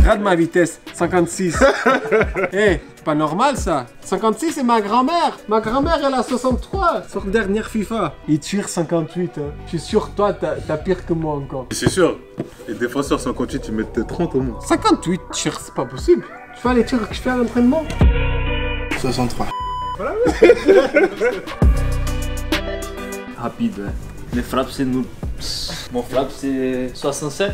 Regarde ma vitesse, 56. Eh, c'est pas normal ça. 56 c'est ma grand-mère. Ma grand-mère elle a 63 sur la dernière FIFA. Il tire 58. Hein. Je suis sûr toi t'as pire que moi encore. C'est sûr. Les défenseurs 58, ils mettent 30 au moins. 58 tirs, c'est pas possible. Tu fais les tirs que je fais à l'entraînement. 63. Voilà. Rapide, ouais. Les frappes, c'est nous. Mon frappe, c'est 67.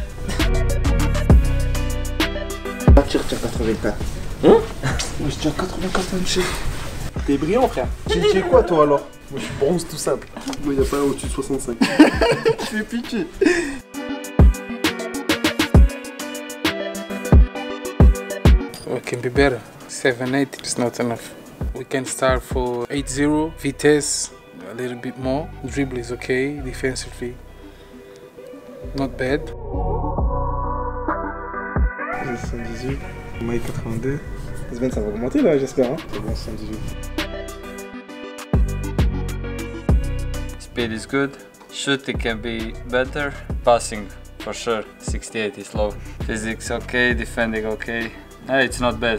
Tu retires 84. Hein? Moi je tire 84 MC. T'es brillant frère. Tu es quoi toi alors? Moi je suis bronze tout simple. Moi il n'y a pas au-dessus de 65. Je fais pitié. We can be better. 7-8 is not enough. We can start for 8-0, vitesse, a little bit more. Dribble is okay, defensively, not bad. 78, moi 82. Sven, ça va augmenter là, j'espère. Hein. C'est bon, 78. Speed is good. Shooting can be better. Passing, for sure, 68 is low. Physics okay, defending okay. It's not bad.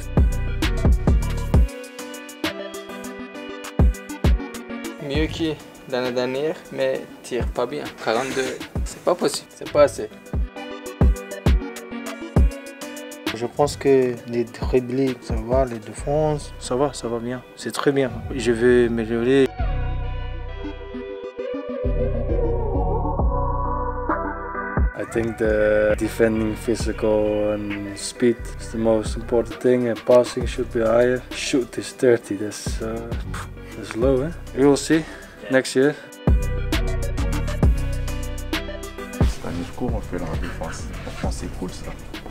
Mieux que l'année dernière, mais tire pas bien. 42, c'est pas possible, c'est pas assez. Je pense que les dribblings, ça va, les défenses, ça va bien. C'est très bien. Je veux m'améliorer. I think the defending, physical and speed is the most important thing, and passing should be higher. Shoot is 30, that's low, eh? We will see next year. Cette année, je cours, on fait la défense. Franchement, c'est cool ça.